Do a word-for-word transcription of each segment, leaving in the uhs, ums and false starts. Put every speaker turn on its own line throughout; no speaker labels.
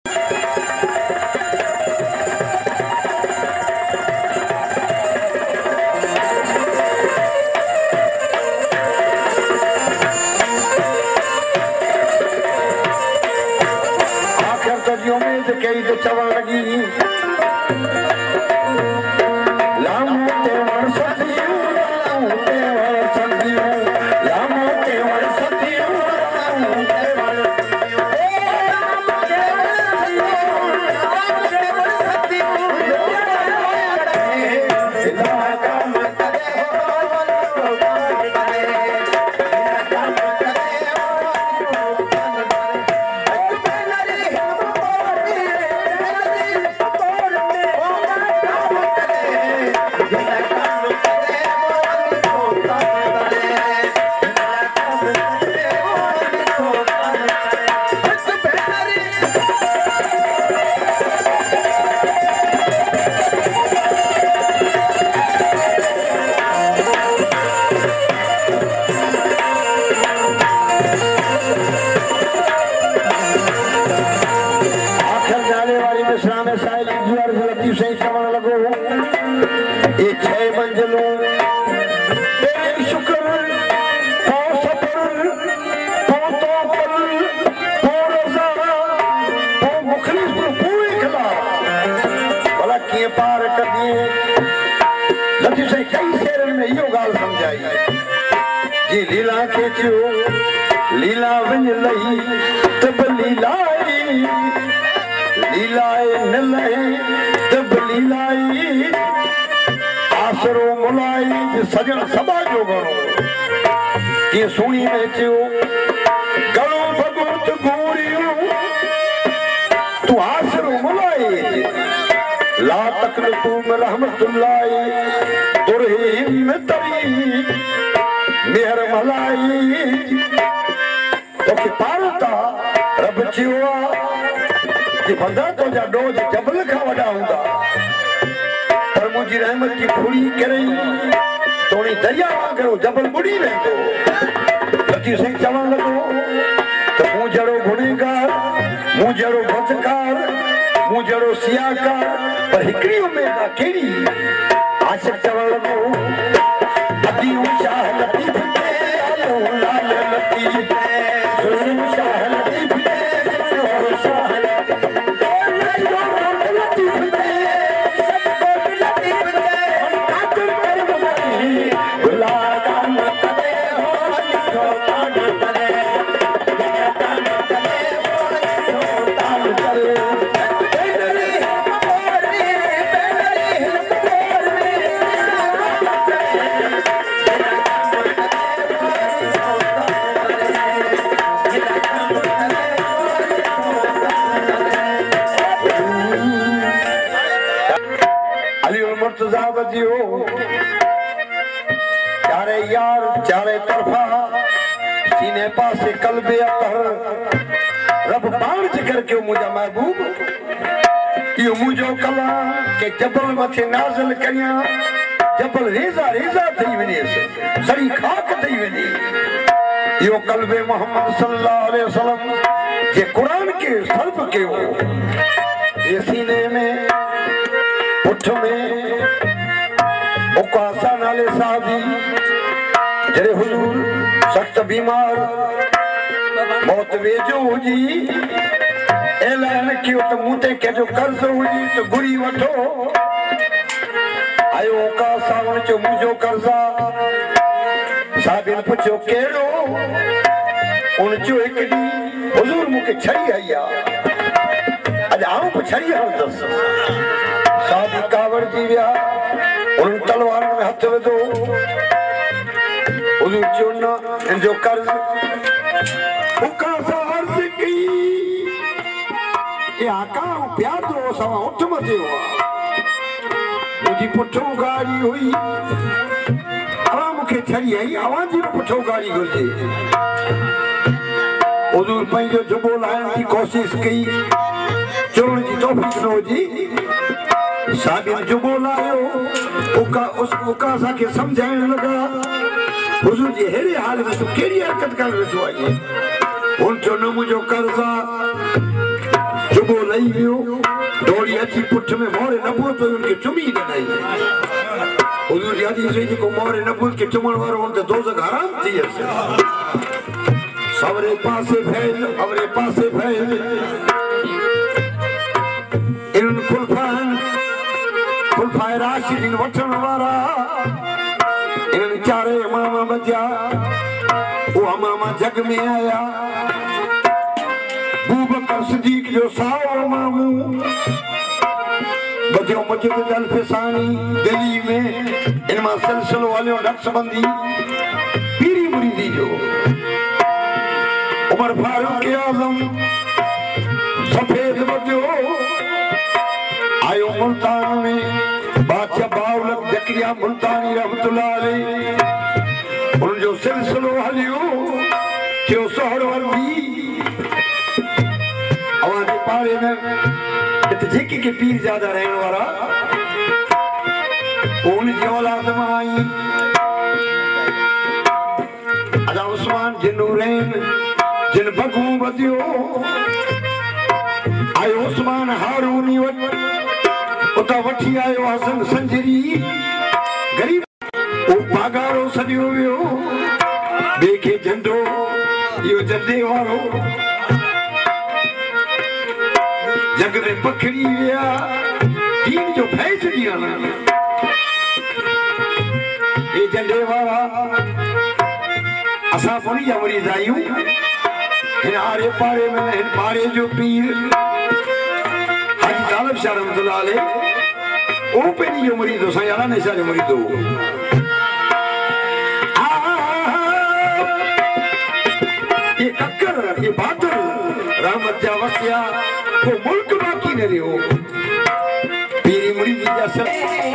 चवण लगी लामो ते वण सदियूं लामो ते वण सदियूं लामो ते वण सदियूं लामो ते वण सदियूं ओ लामो ते वण सदियूं बिना काम करे हो करे बिना काम करे लीला खेचो लीला वञ लही तब लीलाई लीलाए न लहे तब लीलाई आसरो मुलाई सजन सभा जो गणो के सुणी में चयो गणो भगवत गोरियो तू आसरो मुलाई ला तकलतू में रहमतुल्लाह तुरही में तरी मेहर मलाई तो कि पारता रब चिवा कि बंदा तो जा डोज जबल का वडा हुंदा पर मुझी रहमत की फुड़ी करे तोणी दरिया वांगुरु जबल बुड़ी वेंदो लती सिंह चवण लॻो त मूं जहिड़ो गुनहगार मूं जहिड़ो बदकार मूं जहिड़ो सियाकार पर हिकिड़ी उमेद आहे कहिड़ी आशिक़ चवण लॻो अदियूं शाह लतीफ़ ते आलो लाल लतीफ़ ते ज़ुल्म शाह लतीफ़ ते और शाह लतीफ़ ते लतीफ़ ते सब कोट लतीफ़ ते हम कातिल कर वही गुला काम करे हो लिखो तान करे काम करे हो लिखो तान करे चारे यार चारे तरफा सीने पासे कल्बे अतहर रब बाण जिक्र क्यों मुझा महबूब यो मुझो कलाम के जबल मथे नाज़िल करिया जबल रेज़ा रेज़ा थई वने सड़ी खाक थई वने यो कल्बे मोहम्मद सल्लल्लाहु अलैहि वसल्लम के कुरान के सल्ब के हो ये सीने में उठ में उकासा नाले साहबी जरे हुजूर सख्त बीमार मौत वेजो हुजी ऐलान कियो त मूते केजो कर्ज हुजी तो गुरी वठो आयो उकासा उन जो मुझो कर्जा साबिन पुछो केड़ो उन जो एक दी हुजूर मुके छड़ी आया अज आऊं छड़ी हल दस साबिन कावड़ जी विया उन तलवार में हाथ विधो हुजूर चुना इन जो कर्ज उकासा अर्ज की ये आका प्यार दो सवा उठ मथे हुआ मुझी पुठो गाड़ी हुई आवा मुखे छड़ी आई आवाज जी पुठो गाड़ी गुजे हुजूर पंहिंजो जुबो लाइण की कोशिश कई चुरण जी तौफीक न हुजी साबिन जुबो लायो उका उस उकासा के समझाइण लगा हुजूर जी हेरे हाल में तू केड़ी हरकत कर वेठो आहे हुन जो न मुझो कर्जा जुबो लही वियो दौड़ी अची पुठ में मोरे नबूत हुई उनके चुमी ॾिनई हुजूर जी हदीस हुई जेको मोरे नबूत के चुमण वारो हुन ते दोज़ख हराम थी वियसि सवरे पासे फैल अवरे पासे फैल इन खुलफान खुलफाए राशिदीन वठण वारा इन चारे इमाम बजा वो इमाम जग में आया बकर सिद्दीक जो साओ मामू बदियो मस्जिद अल फिसानी दिल्ली में इनमां सिलसिलो हलियो नक्शबंदी पीरी मुरीदी जो उमर फारूक आज़म सफेद बदियो आयो मुल्तान में बादशाह बाउलक जकरिया मुल्तानी रहमतुल्लाह अलैह उन जो सिलसिलो हलियो जो सोहर वर्दी आवाज पारे में इत जेके के पीर ज्यादा रहने वाला उन जी औलाद में आई अदा उस्मान जिन नूरैन जिन बगू बदियो आयो उस्मान हारूनी वट उता वठी आयो हसन संजरी गरीब ओ बागारो सदियो वियो देखे झंडो यो जंदे वारो जग में पखड़ी विया तीन जो फैज दिया ना ये झंडे वाला असा पुनी जा मरीज आयूं इन आरे पारे में इन पारे जो पीर हाजी तालब शाह रहमतुल्लाह अलैह ओ पेनी जो मरीज हो साया ने सारे मरीज हो ये कक्कर ये बादल रहमत जा वसिया वो मुल्क बाकी न रहो पीरी मुरीद जा सब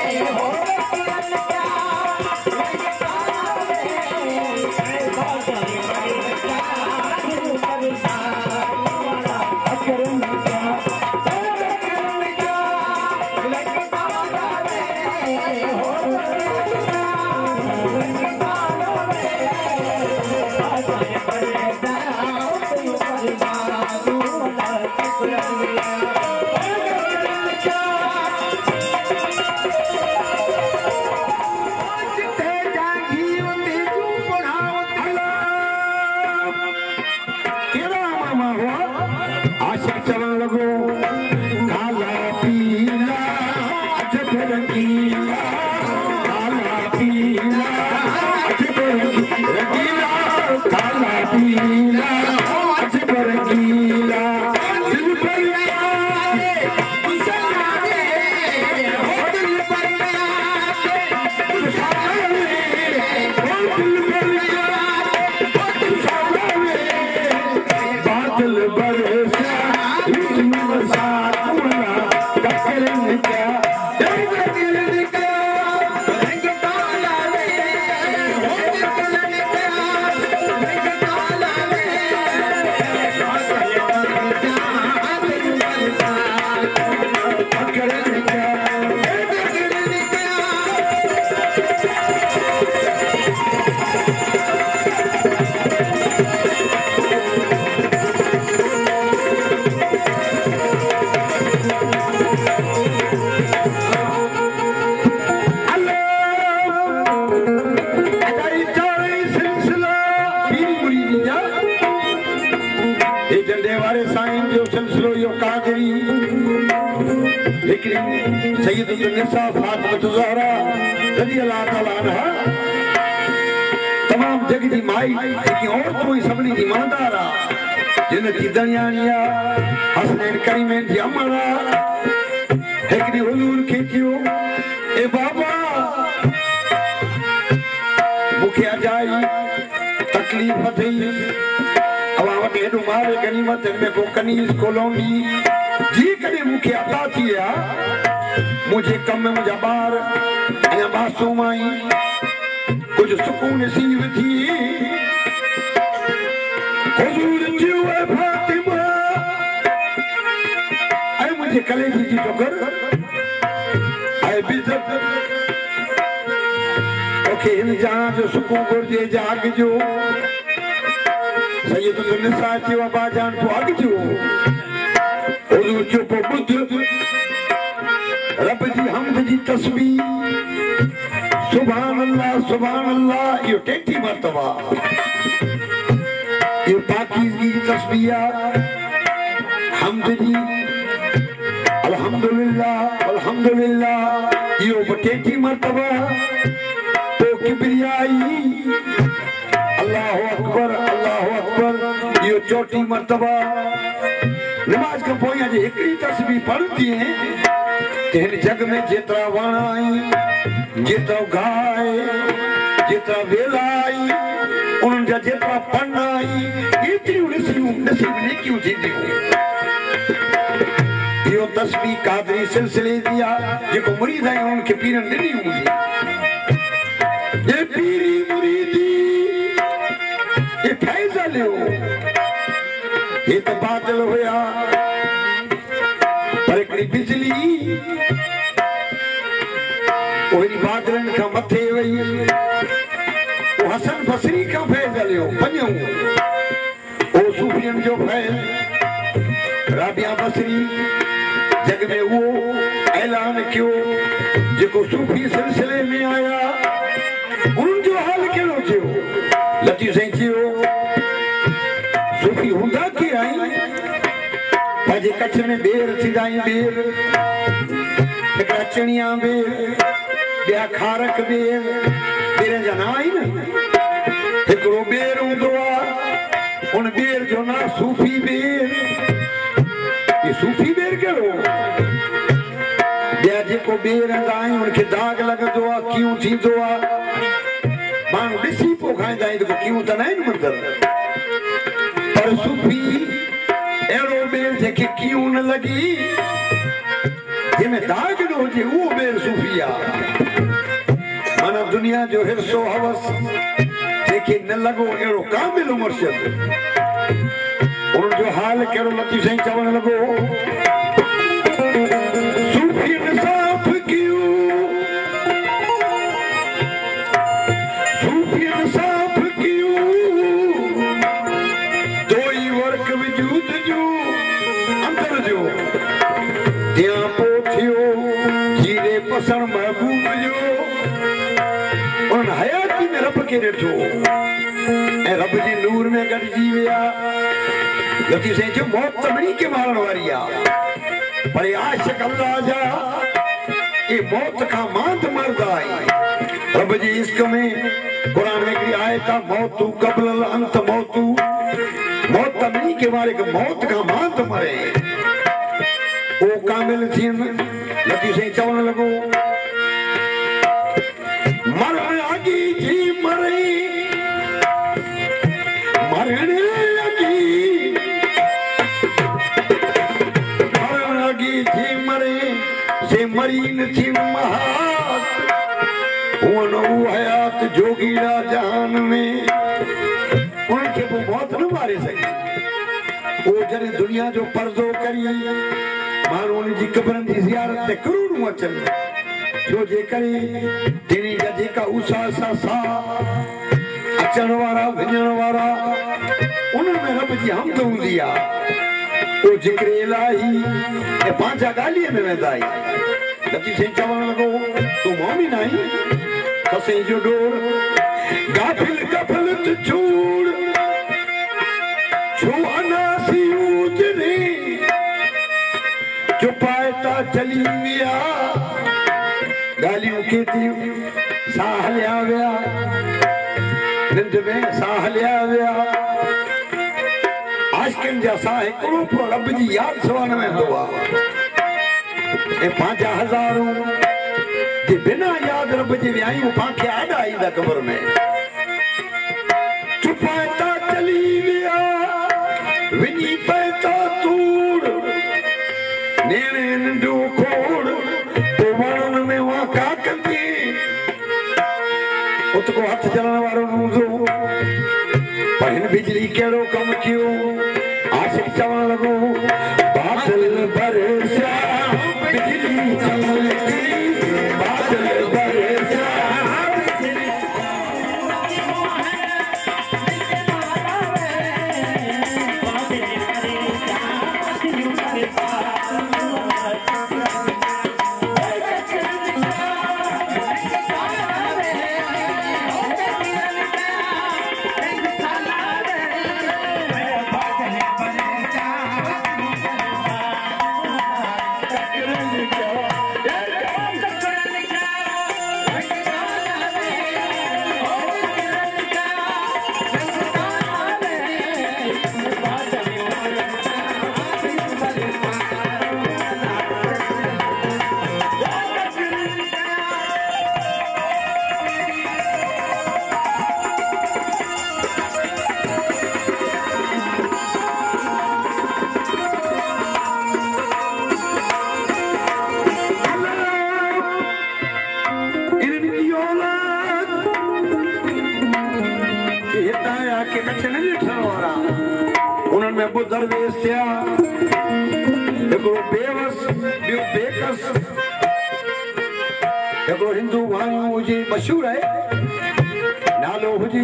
तमाम जग की माई और कोई सबनी की मांदारा जिन की दनियानिया हसनैन करीमैन जी अमरा एक दी हुजूर के थियो ए बाबा मुखे अजाई तकलीफ थई अवा वटे एडो मारे गनीमत में को कनीस कोलोनी जी कने मुखे अता थिया मुझे कम में मुझा बार अया मासूम आई कुछ सुकून नसीब थी हुजूर जी ए फातिमा ऐ मुझे कलेजी जी टोकर ऐ बिजत ओके इन जहां जो सुकून गुरजे जाग जो सैयद निसा जी बाबा जान को अग जो हुजूर चुप तस्बीह सुभान अल्लाह सुभान अल्लाह यो टेटी मर्तबा यो पाकीज़गी की तस्बीह हम्द जी अल्हम्दुलिल्लाह अल्हम्दुलिल्लाह यो टेटी मर्तबा तो किबरियाई अल्लाहु अकबर अल्लाहु अकबर यो चौथी मर्तबा नमाज का पोया जे एकड़ी तस्बीह पढ़ती है कि हिन जग में जेतरा वण आई जेतरा गाय जेतरा वेला आई उन जा जेतरा पढ़ आई एतरी नसीब नसीब ने क्यों थींदी यो तस्बीह कादरी सिलसिले दिया जेको मुरीद है उनके पीरन ॾिनी हूंदी ये पीरी मुरीदी ये फैज़ लियो ये तो बादल होया पर एकड़ी बिजली ओहड़ी बादलन का मथे वई ओ हसन बसरी का फैज़ लियो पंजो ओ सूफियन जो फैज़ राबिया बसरी जग में वो ऐलान कियो जेको सूफी सिलसिले में आया उन जो हाल केड़ो थियो लतीफ साईं थियो सूफी हुंदा की आई पाजे कच्छ में बेर सिधाई बेर एकड़ा चणिया बेर बिया खारक बेर बेर जा ना आई न एकड़ो बेर हुंदो आ उन बेर जो ना सूफी बेर ये सूफी बेर केड़ो बिया जेको बेर आई उनके दाग लगदो आ क्यों थींदो आ माण्हू ॾिसी पोइ खाईंदा आहिनि त क्यों त न आहिनि मंदर पर सूफी अहिड़ो बेर जेके क्यों न लॻी जंहिंमें दाग न हुजे उहो बेर सूफी आहे माना दुनिया जो हिस्सो हवस जेके न लॻो अहिड़ो कामिल मुर्शिद उन जो हाल कहिड़ो लतीफ़ साईं चवण लॻो सूफी इंसाफ़ कयो सूफी इंसाफ़ कयो दोई वर्क वजूद जो अंदर जो त्या पो थियो जीरे पसंद महबूब जो उन हयाती में रब के ॾिठो ऐं रब जे नूर में गॾिजी विया लतीफ़ साईं जो मौत त ॿिनी खे मारण वारी आहे पर आशिक़ अल्लाह जा ये मौत का मांद मर्द आई रब जी इश्क में कुरान में हिकिड़ी आयत आहे मौतू क़ब्ल अंत मौतू मौत त ॿिनी खे मारे के मौत का मांद मरे ओ कामिल थियनि लतीफ़ साईं चवण लॻो मरण अॻी जी मरे मरण अॻी मरण अॻी जी मरे से मरी न थी महात हुअ न हू हयात जोगीरा जहान में उनखे पोइ मौत न मारे सघी ओ जॾहिं दुनिया जो पर्दो करी माण्हू उनजी क़बरनि जी ज़ियारत ते करोड़ूं अचनि छो जे करे तिनी जा जेका उसा सा सा अचण वारा वञण वारा उन्हनि में रब जी हमद हूंदी आहे ओ जिक्र इलाही ऐं पंहिंजा ॻाल्हिअ में वेंदा आहिनि लतीफ़ साईं चवण लॻो तूं मोमिन आहीं खसे जो डोर गाफिल गफलत छोड़ छो अनासी उजरे चुपाए ता चली विया ॻाल्हियूं केतिरियूं साह लिया विया निंड में साह लिया विया आशिक़नि जा साह हिकिड़ो पियो रब जी यादि सवा न वेंदो आहे ऐं पंहिंजा हज़ारूं जे बिना यादि रब जे वियायूं पाण खे आॾा ईंदा क़बर में चुपाए ता चली विया विञी पए ता तूड़ नेणे नंढो खोड़ पोइ वणनि में वाका कंदी उत को हथ जलण वारो न हूंदो पर हिन बिजली कहिड़ो कमु कयो आशिक़ चवण लॻो बादल बरसा बिजली चमकी बादल बरसा
Thank you.
दरवेश थिया हिकिड़ो बेवस ॿियो बेकस हिकिड़ो हिंदू माण्हू हुजे मशहूर आहे नालो हुजे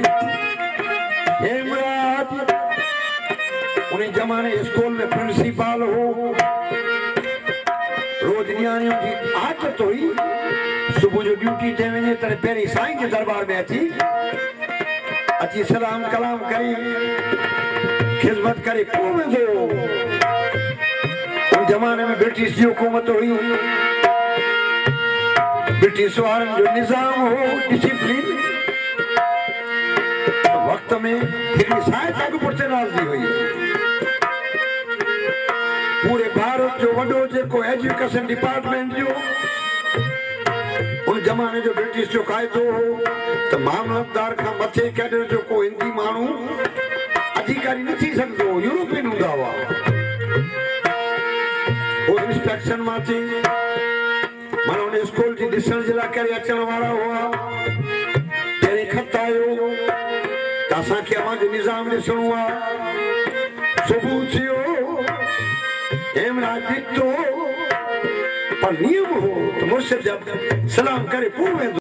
हेमराज उन ज़माने स्कूल में प्रिंसिपल हो रोज नियाणियुनि जी आदत हुई सुबुह जो ड्यूटी ते वञे त पहिरीं साईं जे दरबार में अची अची सलाम कलाम करे खिदमत करे पोइ वेंदो उन ज़माने में ब्रिटिश जी हुकूमत हुई ब्रिटिश वारनि जो निज़ाम हो डिसिप्लिन वक़्त में हिकिड़ी साहित्य अॻु पुठिते नाज़ी हुई पूरे भारत जो वॾो जेको एजुकेशन डिपार्टमेंट जो उन ज़माने जो ब्रिटिश जो क़ाइदो हो त मामलतदार खां मथे कैडर जो को हिंदी माण्हू अधिकारी न थी सकदो यूरोपियन हूंदा हुआ वो इंस्पेक्शन मां थी माना उन स्कूल जी ॾिसण जे लाइ करे अचण वारा हुआ पहिरीं ख़त आयो त असांखे अवां जो निज़ाम ॾिसणो आहे सुबुह थियो हेमराज ॾिठो पर नियम हो त मुर्शिद सलाम करे पोइ वेंदो